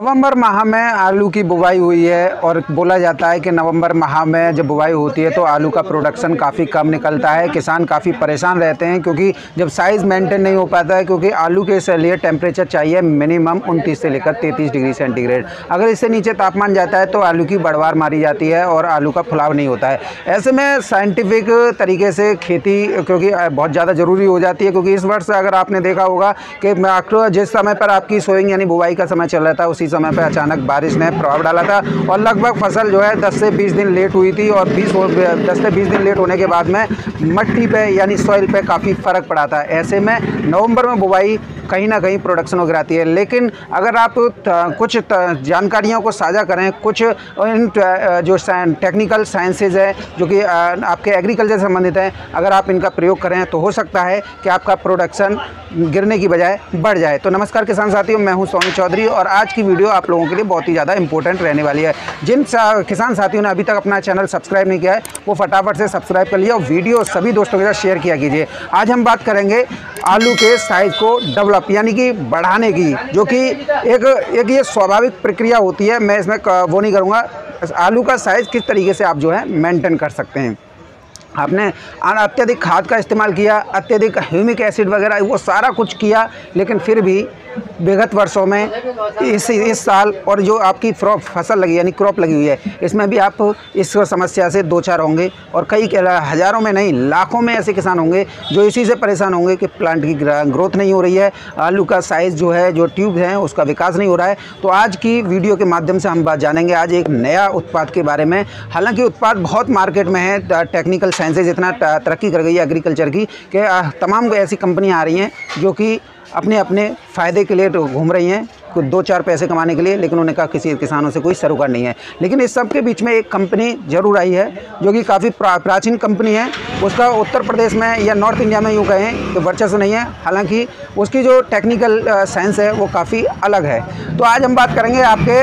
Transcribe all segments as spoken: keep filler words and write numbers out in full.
नवंबर माह में आलू की बुवाई हुई है और बोला जाता है कि नवंबर माह में जब बुवाई होती है तो आलू का प्रोडक्शन काफ़ी कम निकलता है। किसान काफ़ी परेशान रहते हैं क्योंकि जब साइज़ मेंटेन नहीं हो पाता है, क्योंकि आलू के लिए टेम्परेचर चाहिए मिनिमम उनतीस से लेकर तैंतीस डिग्री सेंटीग्रेड। अगर इससे नीचे तापमान जाता है तो आलू की बढ़वार मारी जाती है और आलू का फुलाव नहीं होता है। ऐसे में साइंटिफिक तरीके से खेती क्योंकि बहुत ज़्यादा ज़रूरी हो जाती है, क्योंकि इस वर्ष अगर आपने देखा होगा कि जिस समय पर आपकी सोइंग यानी बुवाई का समय चल रहा था उसी समय पर अचानक बारिश ने प्रभाव डाला था और लगभग फसल जो है दस से बीस दिन लेट हुई थी और बीस दस से बीस दिन लेट होने के बाद में मिट्टी पे यानी सॉइल पे काफ़ी फ़र्क पड़ा था। ऐसे में नवंबर में बुवाई कहीं ना कहीं प्रोडक्शन वगैरह आती है। लेकिन अगर आप कुछ जानकारियों को साझा करें, कुछ इन जो टेक्निकल साइंसेज है जो कि आपके एग्रीकल्चर से संबंधित हैं, अगर आप इनका प्रयोग करें तो हो सकता है कि आपका प्रोडक्शन गिरने की बजाय बढ़ जाए। तो नमस्कार किसान साथियों, मैं हूं सोनी चौधरी और आज की वीडियो आप लोगों के लिए बहुत ही ज़्यादा इंपॉर्टेंट रहने वाली है। जिन किसान साथियों ने अभी तक अपना चैनल सब्सक्राइब नहीं किया है वो फटाफट से सब्सक्राइब कर लिया और वीडियो सभी दोस्तों के साथ शेयर किया कीजिए। आज हम बात करेंगे आलू के साइज़ को डेवलप यानी कि बढ़ाने की, जो कि एक एक ये स्वाभाविक प्रक्रिया होती है। मैं इसमें वो नहीं करूँगा। आलू का साइज़ किस तरीके से आप जो है मेंटेन कर सकते हैं। आपने अत्यधिक खाद का इस्तेमाल किया, अत्यधिक ह्यूमिक एसिड वगैरह वो सारा कुछ किया, लेकिन फिर भी विगत वर्षों में इस इस साल और जो आपकी फसल लगी यानी क्रॉप लगी हुई है इसमें भी आप इस समस्या से दो चार होंगे और कई हज़ारों में नहीं लाखों में ऐसे किसान होंगे जो इसी से परेशान होंगे कि प्लांट की ग्रोथ नहीं हो रही है, आलू का साइज़ जो है जो ट्यूब है उसका विकास नहीं हो रहा है। तो आज की वीडियो के माध्यम से हम बात जानेंगे आज एक नया उत्पाद के बारे में। हालाँकि उत्पाद बहुत मार्केट में है, टेक्निकल साइंसेज इतना तरक्की कर गई है एग्रीकल्चर की कि तमाम ऐसी कंपनियाँ आ रही हैं जो कि अपने अपने फ़ायदे के लिए घूम रही हैं, कुछ दो चार पैसे कमाने के लिए, लेकिन उन्हें कहा किसी किसानों से कोई सरोकार नहीं है। लेकिन इस सब के बीच में एक कंपनी ज़रूर आई है जो कि काफ़ी प्रा, प्राचीन कंपनी है। उसका उत्तर प्रदेश में या नॉर्थ इंडिया में यूँ कहें तो वर्चस्व नहीं है, हालांकि उसकी जो टेक्निकल साइंस है वो काफ़ी अलग है। तो आज हम बात करेंगे आपके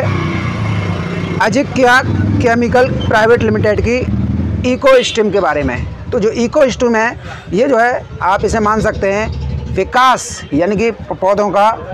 अजिक्या केमिकल प्राइवेट लिमिटेड की इको स्टीम के बारे में। तो जो इको स्टीम है ये जो है आप इसे मान सकते हैं विकास यानी कि पौधों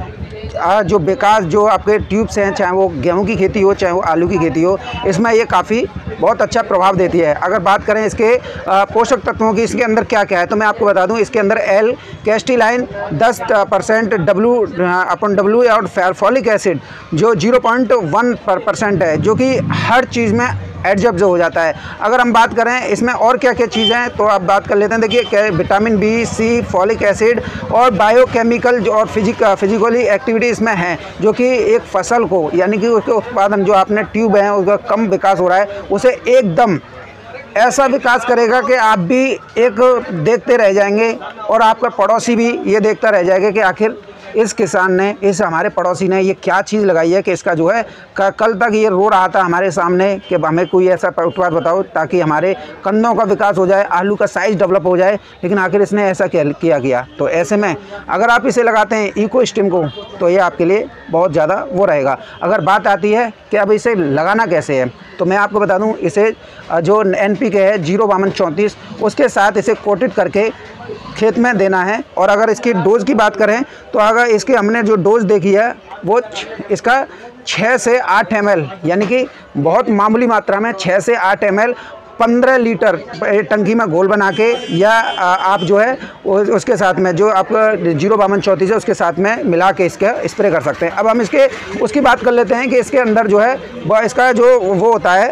का जो विकास जो आपके ट्यूब्स हैं, चाहे वो गेहूं की खेती हो चाहे वो आलू की खेती हो, इसमें ये काफ़ी बहुत अच्छा प्रभाव देती है। अगर बात करें इसके पोषक तत्वों की, इसके अंदर क्या क्या है तो मैं आपको बता दूं। इसके अंदर एल कैस्टिलाइन दस परसेंट, डब्लू अपन डब्लू और फॉलिक एसिड जो जीरो पॉइंट वन परसेंट है, जो कि हर चीज़ में एडजस्ट जो हो जाता है। अगर हम बात करें इसमें और क्या क्या चीज़ें हैं तो आप बात कर लेते हैं। देखिए vitamin B, C, folic acid और बायोकेमिकल जो और फिजिक फिजिकली एक्टिविटी इसमें है, जो कि एक फसल को यानी कि उसके उत्पादन जो आपने ट्यूब है उसका कम विकास हो रहा है उसे एकदम ऐसा विकास करेगा कि आप भी एक देखते रह जाएंगे और आपका पड़ोसी भी ये देखता रह जाएगा कि आखिर इस किसान ने, इस हमारे पड़ोसी ने ये क्या चीज़ लगाई है कि इसका जो है कल तक ये रो रहा था हमारे सामने कि हमें कोई ऐसा उत्पाद बताओ ताकि हमारे कंदों का विकास हो जाए, आलू का साइज़ डेवलप हो जाए, लेकिन आखिर इसने ऐसा किया किया। तो ऐसे में अगर आप इसे लगाते हैं इको स्टीम को तो ये आपके लिए बहुत ज़्यादा वो रहेगा। अगर बात आती है कि अब इसे लगाना कैसे है तो मैं आपको बता दूं, इसे जो एन पी के है जीरो बावन चौंतीस उसके साथ इसे कोटेड करके खेत में देना है। और अगर इसकी डोज़ की बात करें तो अगर इसके हमने जो डोज़ देखी है वो इसका छः से आठ एम एल यानी कि बहुत मामूली मात्रा में छः से आठ एम एल पंद्रह लीटर टंकी में घोल बना के या आप जो है उसके साथ में जो आपका जीरो बावन चौंतीस है उसके साथ में मिला के इसका स्प्रे कर सकते हैं। अब हम इसके उसकी बात कर लेते हैं कि इसके अंदर जो है इसका जो वो होता है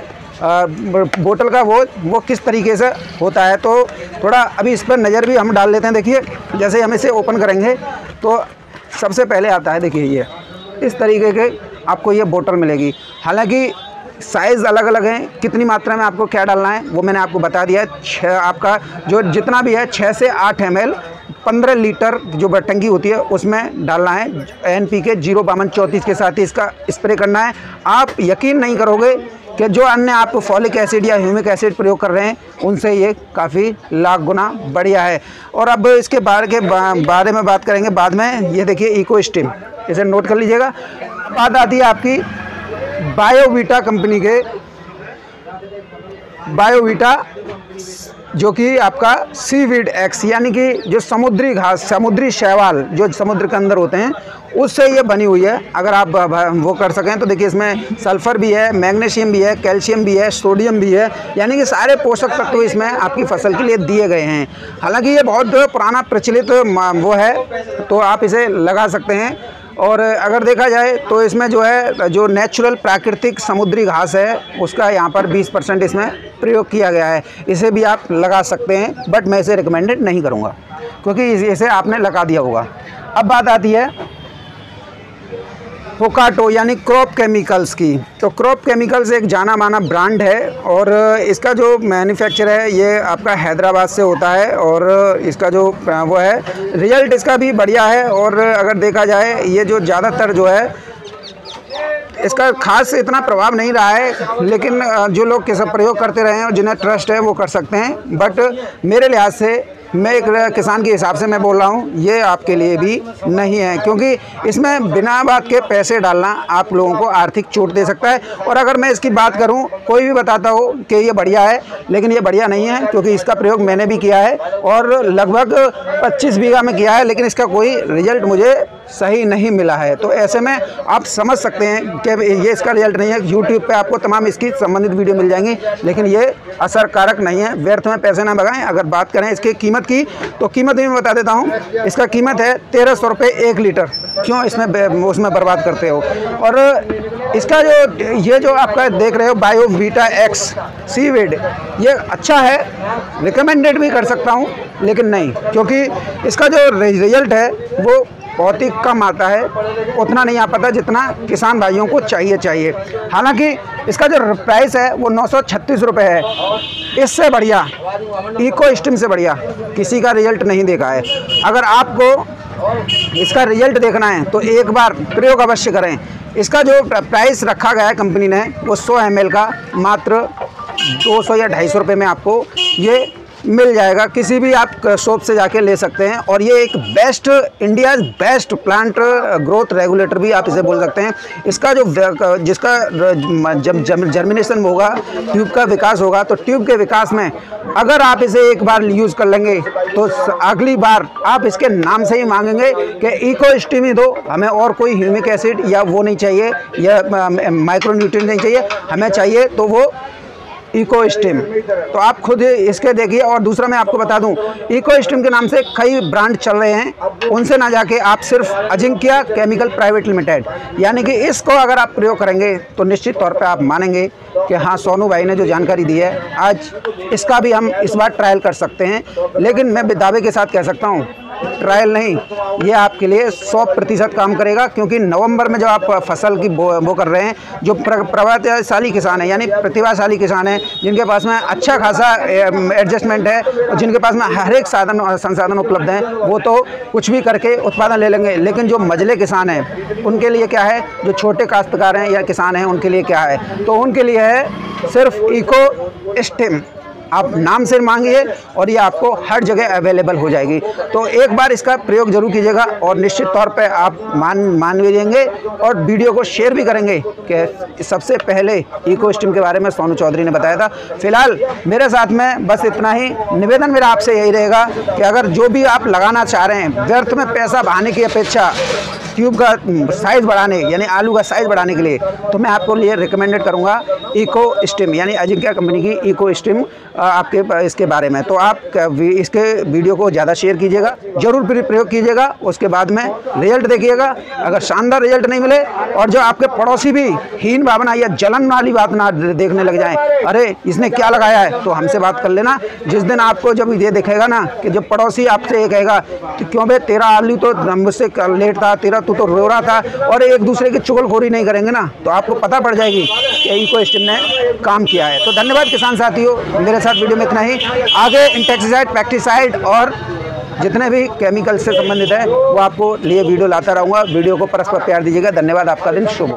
बोतल का वो वो किस तरीके से होता है। तो थोड़ा अभी इस पर नज़र भी हम डाल लेते हैं। देखिए जैसे हम इसे ओपन करेंगे तो सबसे पहले आता है, देखिए ये इस तरीके के आपको ये बोतल मिलेगी। हालांकि साइज़ अलग अलग हैं, कितनी मात्रा में आपको क्या डालना है वो मैंने आपको बता दिया है। छः आपका जो जितना भी है छः से आठ एम एल पंद्रह लीटर जो टंकी होती है उसमें डालना है। एन पी के जीरो बावन चौंतीस के साथ ही इसका स्प्रे करना है। आप यकीन नहीं करोगे कि जो अन्य आप फॉलिक एसिड या ह्यूमिक एसिड प्रयोग कर रहे हैं उनसे ये काफ़ी लाख गुना बढ़िया है। और अब इसके बारे के बारे में बात करेंगे बाद में। ये देखिए इको स्टीम, इसे नोट कर लीजिएगा। बात आती है आपकी बायोवीटा कंपनी के बायोवीटा जो कि आपका सीवीड एक्स यानी कि जो समुद्री घास, समुद्री शैवाल जो समुद्र के अंदर होते हैं उससे ये बनी हुई है। अगर आप वो कर सकें तो देखिए इसमें सल्फ़र भी है, मैग्नीशियम भी है, कैल्शियम भी है, सोडियम भी है, यानी कि सारे पोषक तत्व इसमें आपकी फसल के लिए दिए गए हैं। हालांकि ये बहुत पुराना प्रचलित वो है, तो आप इसे लगा सकते हैं। और अगर देखा जाए तो इसमें जो है जो नेचुरल प्राकृतिक समुद्री घास है उसका यहाँ पर बीस परसेंट इसमें प्रयोग किया गया है। इसे भी आप लगा सकते हैं, बट मैं इसे रिकमेंडेड नहीं करूँगा क्योंकि इसे आपने लगा दिया होगा। अब बात आती है पोकाटो यानी क्रॉप केमिकल्स की। तो क्रॉप केमिकल्स एक जाना माना ब्रांड है और इसका जो मैन्युफैक्चर है ये आपका हैदराबाद से होता है और इसका जो वो है रिजल्ट इसका भी बढ़िया है। और अगर देखा जाए ये जो ज़्यादातर जो है इसका खास इतना प्रभाव नहीं रहा है, लेकिन जो लोग किस प्रयोग करते रहे हैं और जिन्हें ट्रस्ट है वो कर सकते हैं। बट मेरे लिहाज से, मैं एक किसान के हिसाब से मैं बोल रहा हूँ, ये आपके लिए भी नहीं है क्योंकि इसमें बिना बात के पैसे डालना आप लोगों को आर्थिक चोट दे सकता है। और अगर मैं इसकी बात करूँ, कोई भी बताता हो कि ये बढ़िया है, लेकिन ये बढ़िया नहीं है क्योंकि इसका प्रयोग मैंने भी किया है और लगभग पच्चीस बीघा में किया है, लेकिन इसका कोई रिजल्ट मुझे सही नहीं मिला है। तो ऐसे में आप समझ सकते हैं कि ये इसका रिजल्ट नहीं है। यूट्यूब पे आपको तमाम इसकी संबंधित वीडियो मिल जाएंगी, लेकिन ये असरकारक नहीं है। व्यर्थ में पैसे ना भगाएं। अगर बात करें इसकी कीमत की, तो कीमत भी मैं बता देता हूँ। इसका कीमत है तेरह सौ रुपये एक लीटर। क्यों इसमें उसमें बर्बाद करते हो। और इसका जो ये जो आपका देख रहे हो बायोवीटा एक्स सीवीड, ये अच्छा है, रिकमेंडेड भी कर सकता हूँ, लेकिन नहीं, क्योंकि इसका जो रिजल्ट है वो बहुत ही कम आता है, उतना नहीं आ पाता जितना किसान भाइयों को चाहिए चाहिए हालांकि इसका जो प्राइस है वो नौ सौ छत्तीस रुपये है। इससे बढ़िया, इको स्टीम से बढ़िया किसी का रिजल्ट नहीं देखा है। अगर आपको इसका रिजल्ट देखना है तो एक बार प्रयोग अवश्य करें। इसका जो प्राइस रखा गया है कंपनी ने वो सौ एम एल का मात्र दो सौ या ढाई सौ रुपये में आपको ये मिल जाएगा। किसी भी आप शॉप से जाके ले सकते हैं और ये एक best, India best plant growth regulator भी आप इसे बोल सकते हैं। इसका जो जिसका जब जर्मिनेशन होगा, ट्यूब का विकास होगा, तो ट्यूब के विकास में अगर आप इसे एक बार यूज़ कर लेंगे तो अगली बार आप इसके नाम से ही मांगेंगे कि इको स्टीम ही दो, हमें और कोई ह्यूमिक एसिड या वो नहीं चाहिए या माइक्रो न्यूट्रिएंट नहीं चाहिए, हमें चाहिए तो वो इको स्टीम। तो आप खुद इसके देखिए। और दूसरा मैं आपको बता दूं, इको स्टीम के नाम से कई ब्रांड चल रहे हैं, उनसे ना जाके आप सिर्फ अजिंक्य केमिकल प्राइवेट लिमिटेड यानी कि इसको अगर आप प्रयोग करेंगे तो निश्चित तौर पे आप मानेंगे कि हाँ, सोनू भाई ने जो जानकारी दी है, आज इसका भी हम इस बार ट्रायल कर सकते हैं। लेकिन मैं दावे के साथ कह सकता हूँ, ट्रायल नहीं, ये आपके लिए सौ प्रतिशत काम करेगा, क्योंकि नवंबर में जो आप फसल की वो, वो कर रहे हैं, जो प्रभावशाली किसान है यानी प्रतिभाशाली किसान है, जिनके पास में अच्छा खासा एडजस्टमेंट है और जिनके पास में हर एक साधन संसाधन उपलब्ध हैं, वो तो कुछ भी करके उत्पादन ले लेंगे। लेकिन जो मझले किसान हैं उनके लिए क्या है, जो छोटे काश्तकार हैं या किसान हैं उनके लिए क्या है, तो उनके लिए है सिर्फ इको स्टीम। आप नाम से मांगिए और ये आपको हर जगह अवेलेबल हो जाएगी। तो एक बार इसका प्रयोग जरूर कीजिएगा और निश्चित तौर पे आप मान मान भी लेंगे और वीडियो को शेयर भी करेंगे कि सबसे पहले इको स्टीम के बारे में सोनू चौधरी ने बताया था। फिलहाल मेरे साथ में बस इतना ही। निवेदन मेरा आपसे यही रहेगा कि अगर जो भी आप लगाना चाह रहे हैं, व्यर्थ में पैसा बहाने की अपेक्षा ट्यूब का साइज़ बढ़ाने यानी आलू का साइज़ बढ़ाने के लिए, तो मैं आपको लिए रिकमेंडेड करूंगा इको स्टीम यानी अजिंक्य कंपनी की इको स्टीम आपके इसके बारे में। तो आप इसके वीडियो को ज़्यादा शेयर कीजिएगा, जरूर प्रयोग कीजिएगा, उसके बाद में रिजल्ट देखिएगा। अगर शानदार रिजल्ट नहीं मिले और जो आपके पड़ोसी भी हीन भावना या जलन वाली बात ना देखने लग जाएं, अरे इसने क्या लगाया है, तो हमसे बात कर लेना। जिस दिन आपको जब ये दिखेगा ना कि जब पड़ोसी आपसे ये कहेगा कि क्यों बे तेरा आलू तो मुझसे लेट था, तेरा तू तो रो रहा था, और एक दूसरे की चुगलखोरी नहीं करेंगे ना, तो आपको पता पड़ जाएगी कि इको स्टीम ने काम किया है। तो धन्यवाद किसान साथियों, मेरे साथ वीडियो में इतना ही। आगे इंसेक्टिसाइड, पेस्टिसाइड और जितने भी केमिकल से संबंधित है वो आपको लिए वीडियो लाता रहूँगा। वीडियो को परस्पर प्यार दीजिएगा। धन्यवाद, आपका दिन शुभ हो।